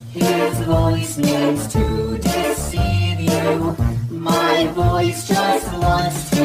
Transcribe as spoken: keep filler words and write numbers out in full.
His voice means to deceive you. My voice just wants to